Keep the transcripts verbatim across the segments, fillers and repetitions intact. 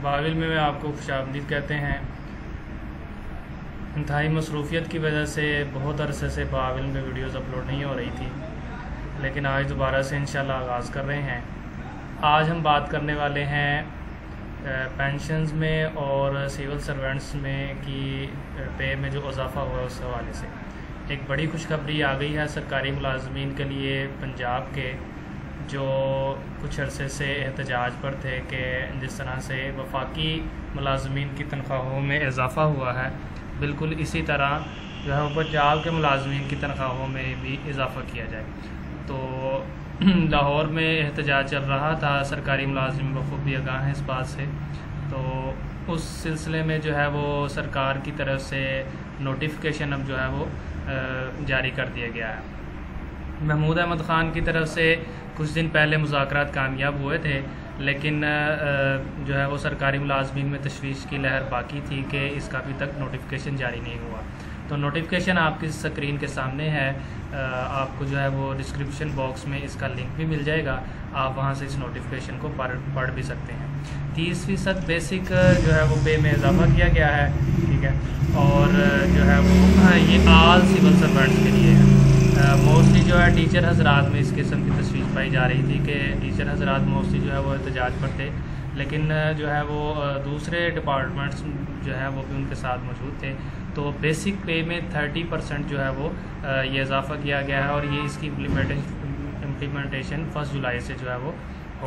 बाविल में आपको खुशामदीद कहते हैं। इंतहाई मसरूफियत की वजह से बहुत अरसे से बाविल में वीडियोस अपलोड नहीं हो रही थी, लेकिन आज दोबारा से इंशाल्लाह आगाज़ कर रहे हैं। आज हम बात करने वाले हैं पेंशन्स में और सिविल सर्वेंट्स में की पे में जो इजाफ़ा हुआ है उस हवाले से। एक बड़ी खुशखबरी आ गई है सरकारी मुलाजमीन के लिए पंजाब के, जो कुछ अरसे से एहतजाज पर थे कि जिस तरह से वफाकी मुलाजमीन की तनख्वाहों में इजाफ़ा हुआ है, बिल्कुल इसी तरह जो है वो पंजाब के मुलाजमीन की तनख्वाहों में भी इजाफ़ा किया जाए। तो लाहौर में एहतजाज चल रहा था, सरकारी मुलाजिम बखूबी आगाह हैं इस बात से। तो उस सिलसिले में जो है वो सरकार की तरफ से नोटिफिकेशन अब जो है वो जारी कर दिया गया है। महमूद अहमद ख़ान की तरफ से कुछ दिन पहले मुज़ाकरात कामयाब हुए थे, लेकिन जो है वो सरकारी मुलाजमीन में तशवीश की लहर बाकी थी कि इसका अभी तक नोटिफिकेशन जारी नहीं हुआ। तो नोटिफिकेशन आपकी स्क्रीन के सामने है, आपको जो है वो डिस्क्रिप्शन बॉक्स में इसका लिंक भी मिल जाएगा, आप वहां से इस नोटिफिकेशन को पढ़ पढ़ भी सकते हैं। तीस फीसद बेसिक जो है वो पे में इजाफा किया गया है, ठीक है, और जो है वो ये आल सिविल सर्वेंट्स के लिए है। मोस्टली जो है टीचर हजरात में इस किस्म की तशवीश पाई जा रही थी कि टीचर हजरात मोस्टली जो है वो एहतजाज पर थे, लेकिन जो है वो दूसरे डिपार्टमेंट्स जो है वो भी उनके साथ मौजूद थे। तो बेसिक पे में थर्टी परसेंट जो है वो ये इजाफ़ा किया गया है और ये इसकी इम्प्लीमेंटेशन इम्प्लीमेंटेशन फर्स्ट जुलाई से जो है वो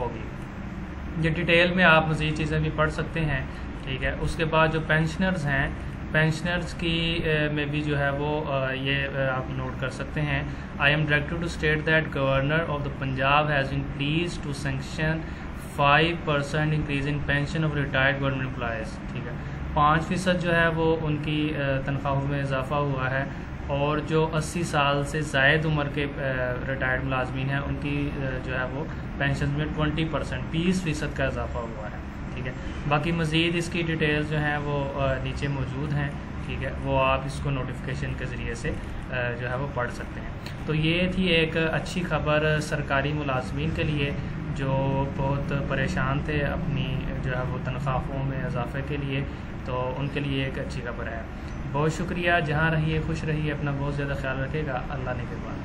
होगी। ये डिटेल में आप मज़ीद चीज़ें भी पढ़ सकते हैं, ठीक है। उसके बाद जो पेंशनर्स हैं, पेंशनर्स की में भी जो है वो ये आप नोट कर सकते हैं। I am directed to state that governor of the Punjab has been pleased to sanction five percent increase in pension of retired government employees, ठीक है। पाँच फ़ीसद जो है वो उनकी तनख्वाहों में इजाफ़ा हुआ है, और जो अस्सी साल से ज़ायद उम्र के रिटायर्ड मुलाजमीन हैं उनकी जो है वो पेंशन में ट्वेंटी परसेंट बीस फ़ीसद का इजाफ़ा हुआ है, ठीक है। बाकी मज़ीद इसकी डिटेल्स जो हैं वो नीचे मौजूद हैं, ठीक है, वो आप इसको नोटिफिकेशन के ज़रिए से जो है वो पढ़ सकते हैं। तो ये थी एक अच्छी खबर सरकारी मुलाजमीन के लिए जो बहुत परेशान थे अपनी जो है वो तनख्वाहों में इजाफे के लिए, तो उनके लिए एक अच्छी खबर है। बहुत शुक्रिया, जहाँ रहिए खुश रहिए, अपना बहुत ज़्यादा ख्याल रखिएगा। अल्लाह ने के बाद।